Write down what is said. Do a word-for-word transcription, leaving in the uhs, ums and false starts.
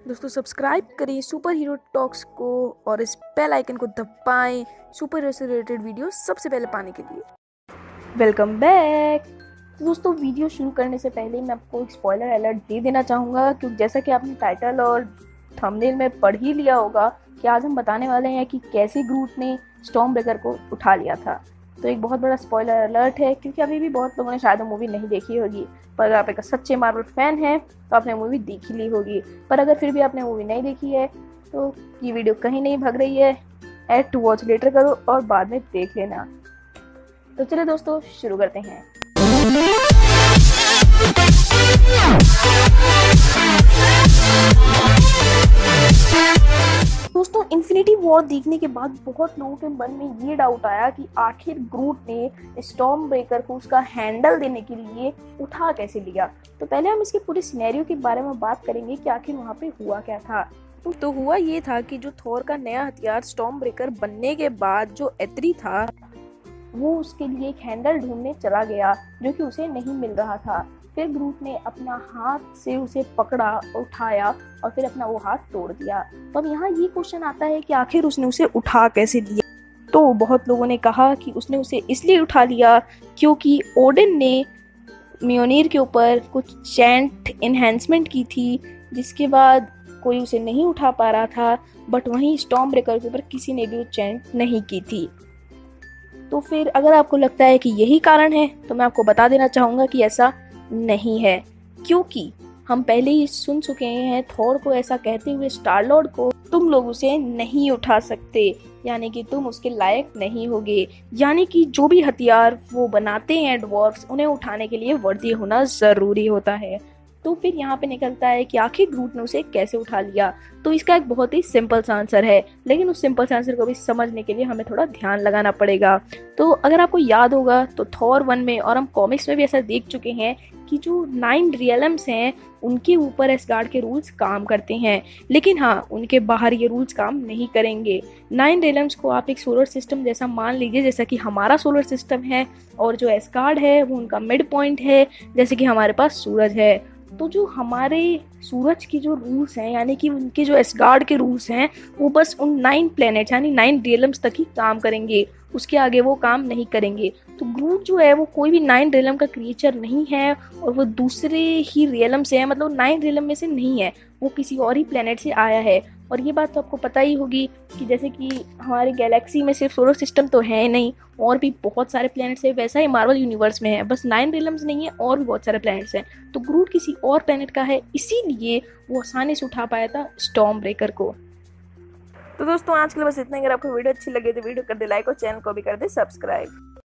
दोस्तों सब्सक्राइब करें super hero talks को और इस बेल आइकन को दबाएं सुपर हीरो से रिलेटेड वीडियो सबसे पहले पाने के लिए। Welcome back. तो दोस्तों वीडियो शुरू करने से पहले मैं आपको एक स्पॉइलर अलर्ट दे देना चाहूँगा, क्योंकि जैसा कि आपने टाइटल और थंबनेल में पढ़ ही लिया होगा कि आज हम बताने वाले हैं कि कैसे ग्रूट ने स्टॉर्म ब्रेकर को उठा लिया था। तो एक बहुत बड़ा स्पॉइलर अलर्ट है, क्योंकि अभी भी बहुत लोगों ने शायद मूवी नहीं देखी होगी, पर अगर आप एक सच्चे मार्वल फैन हैं तो आपने मूवी देखी ली होगी। पर अगर फिर भी आपने मूवी नहीं देखी है तो ये वीडियो कहीं नहीं भाग रही है, ऐड टू वॉच लेटर करो और बाद में देख लेना। तो चलिए दोस्तों शुरू करते हैं। दोस्तों इन्फिनिटी वॉर देखने के बाद बहुत लोगों के मन में ये डाउट आया कि आखिर ग्रूट ने स्टॉर्म ब्रेकर को उसका हैंडल देने के लिए उठा कैसे लिया। तो पहले हम इसके पूरे सिनेरियो के बारे में बात करेंगे कि आखिर वहाँ पे हुआ क्या था। तो, तो हुआ ये था कि जो थॉर का नया हथियार स्टॉर्म ब्रेकर बनने के बाद जो एत्री था वो उसके लिए एक हैंडल ढूंढने चला गया, जो कि उसे नहीं मिल रहा था। फिर ग्रूट ने अपना हाथ से उसे पकड़ा, उठाया और फिर अपना वो हाथ तोड़ दिया। तो अब यहाँ ये क्वेश्चन आता है कि आखिर उसने उसे उठा कैसे लिया। तो बहुत लोगों ने कहा कि उसने उसे इसलिए उठा लिया क्योंकि ओडिन ने म्योनीर के ऊपर कुछ चैंट एनहेंसमेंट की थी, जिसके बाद कोई उसे नहीं उठा पा रहा था। बट वहीं स्टॉर्म ब्रेकर के ऊपर किसी ने भी वो चैंट नहीं की थी। तो फिर अगर आपको लगता है कि यही कारण है तो मैं आपको बता देना चाहूँगा कि ऐसा नहीं है, क्योंकि हम पहले ही सुन चुके हैं थॉर को ऐसा कहते हुए स्टार लॉर्ड को, तुम लोग उसे नहीं उठा सकते, यानी कि तुम उसके लायक नहीं होगे। यानी कि जो भी हथियार वो बनाते हैं ड्वार्फ्स, उन्हें उठाने के लिए वर्दी होना जरूरी होता है। तो फिर यहाँ पे निकलता है कि आखिर ग्रूट ने उसे कैसे उठा लिया। तो इसका एक बहुत ही सिंपल सा आंसर है, लेकिन उस सिंपल सा आंसर को भी समझने के लिए हमें थोड़ा ध्यान लगाना पड़ेगा। तो अगर आपको याद होगा तो थॉर वन में और हम कॉमिक्स में भी ऐसा देख चुके हैं कि जो नाइन रियलम्स हैं उनके ऊपर एसगार्ड के रूल्स काम करते हैं, लेकिन हाँ उनके बाहर ये रूल्स काम नहीं करेंगे। नाइन रियलम्स को आप एक सोलर सिस्टम जैसा मान लीजिए, जैसा कि हमारा सोलर सिस्टम है, और जो एसगार्ड है वो उनका मिड पॉइंट है, जैसे कि हमारे पास सूरज है। तो जो हमारे सूरज की जो रूल्स हैं, यानी कि उनके जो एसगार्ड के रूल्स हैं, वो बस उन नाइन प्लैनेट्स यानी नाइन रियलम्स तक ही काम करेंगे, उसके आगे वो काम नहीं करेंगे। तो ग्रूट जो है वो कोई भी नाइन रियलम का क्रिएचर नहीं है, और वो दूसरे ही रियलम से है, मतलब नाइन रियलम में से नहीं है, वो किसी और ही प्लैनेट से आया है। और ये बात तो आपको पता ही होगी कि जैसे कि हमारी गैलेक्सी में सिर्फ सोलर सिस्टम तो है नहीं, और भी बहुत सारे प्लैनेट्स हैं, वैसा ही मार्वल यूनिवर्स में है, बस नाइन रियलम्स नहीं है और भी बहुत सारे प्लैनेट्स हैं। तो ग्रूट किसी और प्लैनेट का है, इसीलिए वो आसानी से उठा पाया था स्टॉर्म ब्रेकर को। तो दोस्तों आज के लिए बस इतना ही। अगर आपको वीडियो अच्छी लगे तो वीडियो कर दे लाइक और चैनल को भी कर दे सब्सक्राइब।